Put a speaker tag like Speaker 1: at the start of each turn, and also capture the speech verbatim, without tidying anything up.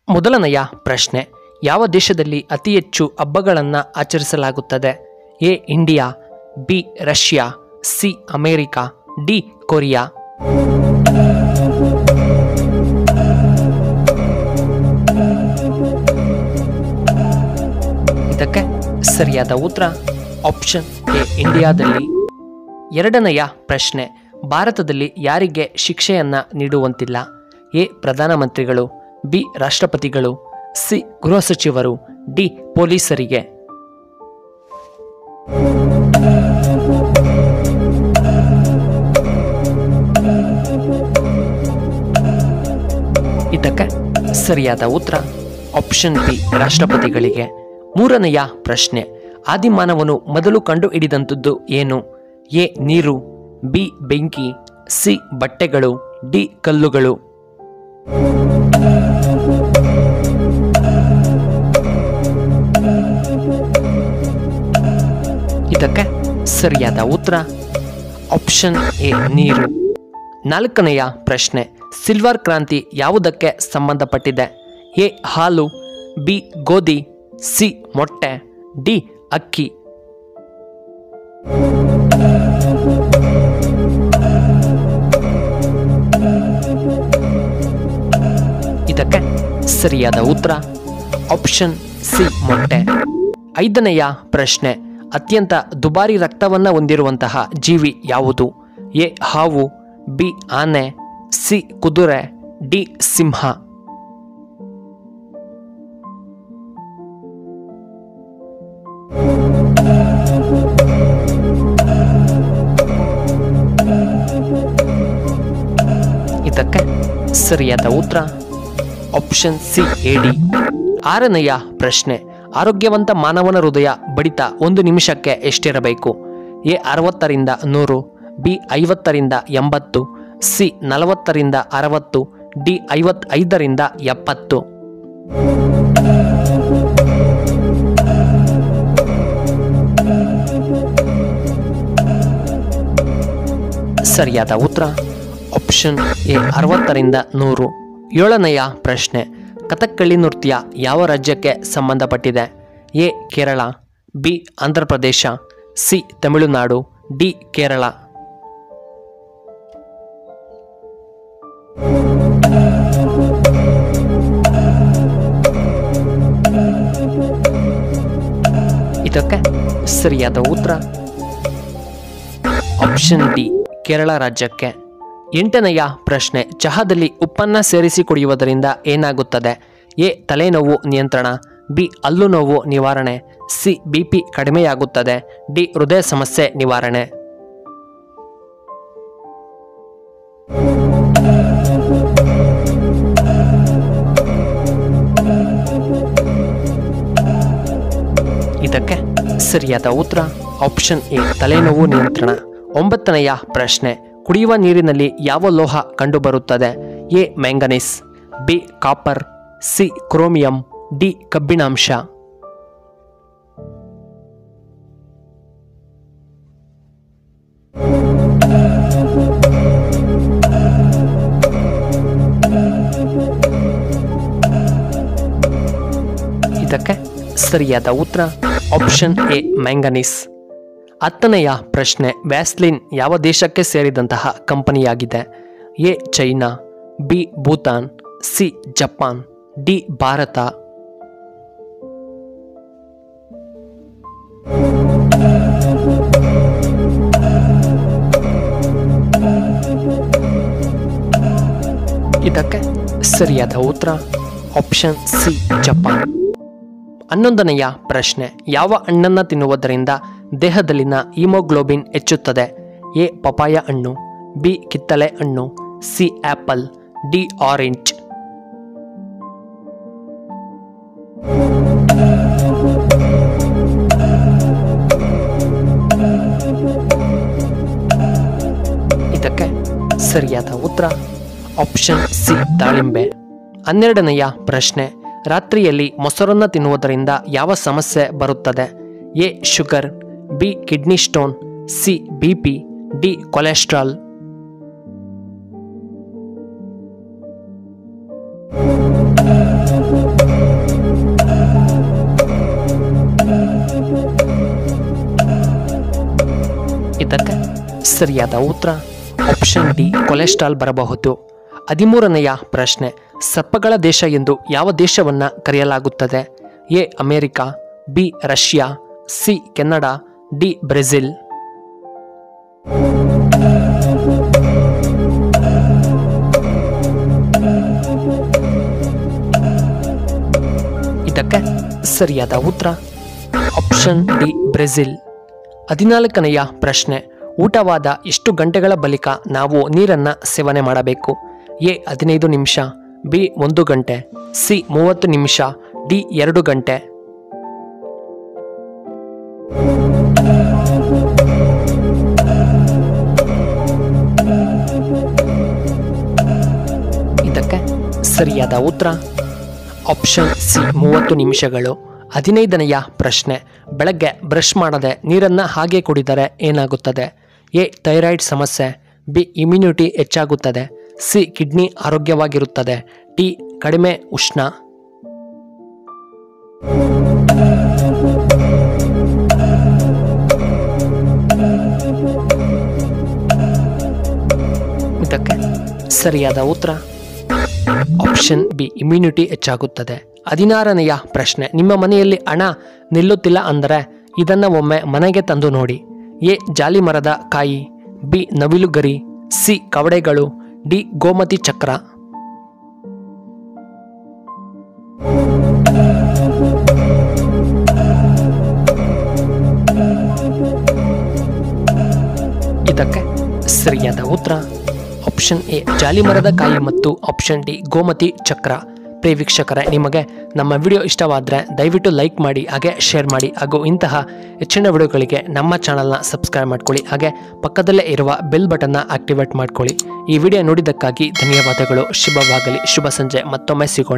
Speaker 1: ಮೊದಲನೆಯ ಪ್ರಶ್ನೆ, ಯಾವ ದೇಶದಲ್ಲಿ ಅತಿ ಹೆಚ್ಚು ಹಬ್ಬಗಳನ್ನು ಆಚರಿಸಲಾಗುತ್ತದೆ? A India, B Russia, C America, D Korea. ಇದಕ್ಕೆ ಸರಿಯಾದ ಉತ್ತರ ಆಪ್ಷನ್ ಎ ಇಂಡಿಯಾದಲ್ಲಿ. ಎರಡನೆಯ ಪ್ರಶ್ನೆ, ಭಾರತದಲ್ಲಿ ಯಾರಿಗೆ ಶಿಕ್ಷೆಯನ್ನ ನೀಡುವಂತಿಲ್ಲ? ಎ ಪ್ರಧಾನಮಂತ್ರಿಗಳು, ಬಿ ರಾಷ್ಟ್ರಪತಿಗಳು, ಸಿ ಗೃಹ ಸಚಿವರು, ಡಿ ಪೊಲೀಸರಿಗೆ. ಇದಕ್ಕೆ ಸರಿಯಾದ ಉತ್ತರ ಆಪ್ಷನ್ ಬಿ ರಾಷ್ಟ್ರಪತಿಗಳಿಗೆ. ಮೂರನೆಯ ಪ್ರಶ್ನೆ, ಆದಿಮಾನವನು ಮೊದಲು ಕಂಡು ಹಿಡಿದಂಥದ್ದು ಏನು? ಎ ನೀರು, ಬಿ ಬೆಂಕಿ, ಸಿ ಬಟ್ಟೆಗಳು, ಡಿ ಕಲ್ಲುಗಳು. ಇದಕ್ಕೆ ಸರಿಯಾದ ಉತ್ತರ ಆಪ್ಷನ್ ಎ ನೀರು. ನಾಲ್ಕನೆಯ ಪ್ರಶ್ನೆ, ಸಿಲ್ವರ್ ಕ್ರಾಂತಿ ಯಾವುದಕ್ಕೆ ಸಂಬಂಧಪಟ್ಟಿದೆ? ಎ ಹಾಲು, ಬಿ ಗೋಧಿ, ಸಿ ಮೊಟ್ಟೆ, ಡಿ ಅಕ್ಕಿ. ಇದಕ್ಕೆ ಸರಿಯಾದ ಉತ್ತರ ಆಪ್ಷನ್ ಸಿ ಮೊಟ್ಟೆ. ಐದನೆಯ ಪ್ರಶ್ನೆ, ಅತ್ಯಂತ ದುಬಾರಿ ರಕ್ತವನ್ನು ಹೊಂದಿರುವಂತಹ ಜೀವಿ ಯಾವುದು? ಎ ಹಾವು, ಬಿ ಆನೆ, ಸಿ ಕುದುರೆ, ಡಿ ಸಿಂಹ. ಇದಕ್ಕೆ ಸರಿಯಾದ ಉತ್ತರ ಆಪ್ಷನ್ ಸಿ ಎಡಿ. ಆರನೆಯ ಪ್ರಶ್ನೆ, ಆರೋಗ್ಯವಂತ ಮಾನವನ ಹೃದಯ ಬಡಿತ ಒಂದು ನಿಮಿಷಕ್ಕೆ ಎಷ್ಟಿರಬೇಕು? ಎ ಅರವತ್ತರಿಂದ ನೂರು, ಬಿ ಐವತ್ತರಿಂದ ಎಂಬತ್ತು, ಸಿ ನಲವತ್ತರಿಂದ ಅರವತ್ತು, ಡಿ ಐವತ್ತೈದರಿಂದ ಎಪ್ಪತ್ತು. ಸರಿಯಾದ ಉತ್ತರ ಆಪ್ಷನ್ ಎ ಅರವತ್ತರಿಂದ ನೂರು. ಏಳನೆಯ ಪ್ರಶ್ನೆ, ಕಥಕ್ಕಳಿ ನೃತ್ಯ ಯಾವ ರಾಜ್ಯಕ್ಕೆ ಸಂಬಂಧಪಟ್ಟಿದೆ? A Kerala, B Andhra Pradesh, C Tamil Nadu, D Kerala. ಇದಕ್ಕೆ ಸರಿಯಾದ ಉತ್ತರ ಆಪ್ಷನ್ ಡಿ ಕೇರಳ ರಾಜ್ಯಕ್ಕೆ. ಎಂಟನೆಯ ಪ್ರಶ್ನೆ, ಚಹಾದಲ್ಲಿ ಉಪ್ಪನ್ನ ಸೇರಿಸಿ ಕುಡಿಯುವುದರಿಂದ ಏನಾಗುತ್ತದೆ? ಎ ತಲೆನೋವು ನಿಯಂತ್ರಣ, ಬಿ ಹಲ್ಲು ನೋವು ನಿವಾರಣೆ, ಸಿ ಬಿ ಪಿ ಕಡಿಮೆಯಾಗುತ್ತದೆ, ಡಿ ಹೃದಯ ಸಮಸ್ಯೆ ನಿವಾರಣೆ. ಇದಕ್ಕೆ ಸರಿಯಾದ ಉತ್ತರ ಆಪ್ಷನ್ ಎ ತಲೆನೋವು ನಿಯಂತ್ರಣ. ಒಂಬತ್ತನೆಯ ಪ್ರಶ್ನೆ, ಕುಡಿಯುವ ನೀರಿನಲ್ಲಿ ಯಾವ ಲೋಹ ಕಂಡುಬರುತ್ತದೆ? A manganese, B copper, C chromium, D ಕಬ್ಬಿಣಾಂಶ. ಇದಕ್ಕೆ ಸರಿಯಾದ ಉತ್ತರ ಆಪ್ಷನ್ ಎ ಮ್ಯಾಂಗನೀಸ್. ಹತ್ತನೆಯ ಪ್ರಶ್ನೆ, ವ್ಯಾಸ್ಲಿನ್ ಯಾವ ದೇಶಕ್ಕೆ ಸೇರಿದಂತಹ ಕಂಪನಿಯಾಗಿದೆ? A China, B Bhutan, C Japan, D Bharat. ಇದಕ್ಕೆ ಸರಿಯಾದ ಉತ್ತರ ಆಪ್ಷನ್ ಸಿ ಜಪಾನ್. ಹನ್ನೊಂದನೆಯ ಪ್ರಶ್ನೆ, ಯಾವ ಹಣ್ಣನ್ನು ತಿನ್ನುವುದರಿಂದ ದೇಹದಲ್ಲಿನ ಹಿಮೋಗ್ಲೋಬಿನ್ ಹೆಚ್ಚುತ್ತದೆ? ಎ ಪಪಾಯ ಹಣ್ಣು, ಬಿ ಕಿತ್ತಳೆ ಹಣ್ಣು, ಸಿ ಆಪಲ್, ಡಿ ಆರೆಂಜ್. ಇದಕ್ಕೆ ಸರಿಯಾದ ಉತ್ತರ ಆಪ್ಷನ್ ಸಿ ದಾಳಿಂಬೆ. ಹನ್ನೆರಡನೆಯ ಪ್ರಶ್ನೆ, ರಾತ್ರಿಯಲ್ಲಿ ಮೊಸರನ್ನು ತಿನ್ನುವುದರಿಂದ ಯಾವ ಸಮಸ್ಯೆ ಬರುತ್ತದೆ? A sugar, B kidney stone, C B P, D cholesterol. ಇದಕ್ಕೆ ಸರಿಯಾದ ಉತ್ತರ ಆಪ್ಷನ್ ಡಿ ಕೊಲೆಸ್ಟ್ರಾಲ್ ಬರಬಹುದು. ಹದಿಮೂರನೆಯ ಪ್ರಶ್ನೆ, ಸರ್ಪಗಳ ದೇಶ ಎಂದು ಯಾವ ದೇಶವನ್ನ ಕರೆಯಲಾಗುತ್ತದೆ? A America, B Russia, C Canada, D Brazil. ಇದಕ್ಕೆ ಸರಿಯಾದ ಉತ್ತರ ಆಪ್ಷನ್ ಡಿ ಬ್ರೆಜಿಲ್. ಹದಿನಾಲ್ಕನೆಯ ಪ್ರಶ್ನೆ, ಊಟವಾದ ಎಷ್ಟು ಗಂಟೆಗಳ ಬಳಿಕ ನಾವು ನೀರನ್ನು ಸೇವನೆ ಮಾಡಬೇಕು? ಎ ಹದಿನೈದು ನಿಮಿಷ, ಬಿ ಒಂದು ಗಂಟೆ, ಸಿ ಮೂವತ್ತು ನಿಮಿಷ, ಡಿ ಎರಡು ಗಂಟೆ. ಇದಕ್ಕೆ ಸರಿಯಾದ ಉತ್ತರ ಆಪ್ಷನ್ ಸಿ ಮೂವತ್ತು ನಿಮಿಷಗಳು. ಹದಿನೈದನೆಯ ಪ್ರಶ್ನೆ, ಬೆಳಗ್ಗೆ ಬ್ರಷ್ ಮಾಡದೆ ನೀರನ್ನು ಹಾಗೆ ಕುಡಿದರೆ ಏನಾಗುತ್ತದೆ? ಎ ಥೈರಾಯ್ಡ್ ಸಮಸ್ಯೆ, ಬಿ ಇಮ್ಯುನಿಟಿ ಹೆಚ್ಚಾಗುತ್ತದೆ, ಸಿ ಕಿಡ್ನಿ ಆರೋಗ್ಯವಾಗಿರುತ್ತದೆ, ಡಿ ಕಡಿಮೆ ಉಷ್ಣ. ಇದಕ್ಕೆ ಸರಿಯಾದ ಉತ್ತರ ಆಪ್ಷನ್ ಬಿ ಇಮ್ಯುನಿಟಿ ಹೆಚ್ಚಾಗುತ್ತದೆ. ಹದಿನಾರನೆಯ ಪ್ರಶ್ನೆ, ನಿಮ್ಮ ಮನೆಯಲ್ಲಿ ಹಣ ನಿಲ್ಲುತ್ತಿಲ್ಲ ಅಂದರೆ ಇದನ್ನು ಒಮ್ಮೆ ಮನೆಗೆ ತಂದು ನೋಡಿ. ಎ ಜಾಲಿ ಮರದ ಕಾಯಿ, ಬಿ ನವಿಲುಗರಿ, ಸಿ ಕವಡೆಗಳು, ಡಿ ಗೋಮತಿ ಚಕ್ರ. ಇದಕ್ಕೆ ಸರಿಯಾದ ಉತ್ತರ ಆಪ್ಷನ್ ಎ ಜಾಲಿ ಮರದ ಕಾಯಿ ಮತ್ತು ಆಪ್ಷನ್ ಡಿ ಗೋಮತಿ ಚಕ್ರ. ಪ್ರಿಯ ವೀಕ್ಷಕರೇ, ನಿಮಗೆ ನಮ್ಮ ವಿಡಿಯೋ ಇಷ್ಟವಾದರೆ ದಯವಿಟ್ಟು ಲೈಕ್ ಮಾಡಿ, ಹಾಗೆ ಶೇರ್ ಮಾಡಿ, ಹಾಗೂ ಇಂತಹ ಹೆಚ್ಚಿನ ವಿಡಿಯೋಗಳಿಗೆ ನಮ್ಮ ಚಾನಲ್ನ ಸಬ್ಸ್ಕ್ರೈಬ್ ಮಾಡ್ಕೊಳ್ಳಿ, ಹಾಗೆ ಪಕ್ಕದಲ್ಲೇ ಇರುವ ಬೆಲ್ ಬಟನ್ನ ಆಕ್ಟಿವೇಟ್ ಮಾಡ್ಕೊಳ್ಳಿ. ಈ ವಿಡಿಯೋ ನೋಡಿದ್ದಕ್ಕಾಗಿ ಧನ್ಯವಾದಗಳು. ಶುಭವಾಗಲಿ. ಶುಭ ಸಂಜೆ. ಮತ್ತೊಮ್ಮೆ ಸಿಗೋಣ.